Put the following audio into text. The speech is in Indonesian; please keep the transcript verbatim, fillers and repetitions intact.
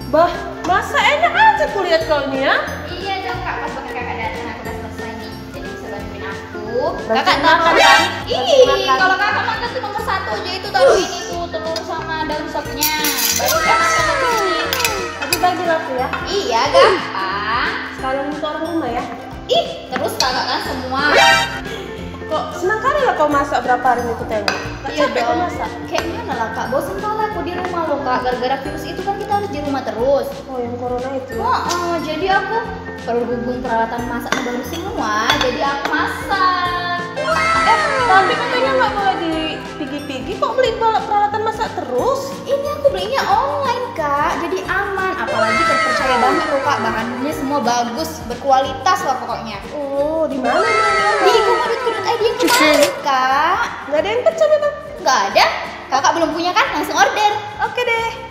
Bah, masa enak aja kulihat kau ini ya? Iya dong kak, pas bakal kakak datang aku udah selesai nih, jadi bisa bantuin aku. Berarti Kakak makan tahu kan? Ih, Makan. kalau kakak makan tuh nomor satu aja itu taruh ini tuh telur sama daun sopnya. Baru kakak makan ini. Tapi bagilah aku ya. Iya gampang. Sekalian untuk orang rumah ya. Ih, terus kakak kan semua. Kok senang kali lah kau masak berapa hari ini aku tengok. Tak Iya capek kau dong. masak. Kayak mana lah kak, bosan kali aku di rumah loh kak. Gara-gara virus itu kan kita harus di rumah terus. Oh, yang corona itu ya. Oh, oh, jadi aku berhubung peralatan masaknya baru semua, jadi aku masak. Eh, tapi katanya nggak boleh di pigi-pigi. Kok beli peralatan masak terus? Ini aku belinya online kak, jadi aman. Apalagi terpercaya banget loh kak, bahannya semua bagus, berkualitas lah pokoknya. Oh, di mana nih? Di Kumudut Kudut I D yang kemarin kak. Nggak ada yang pecah memang. Nggak ada, kakak belum punya kan? Langsung order. Oke deh.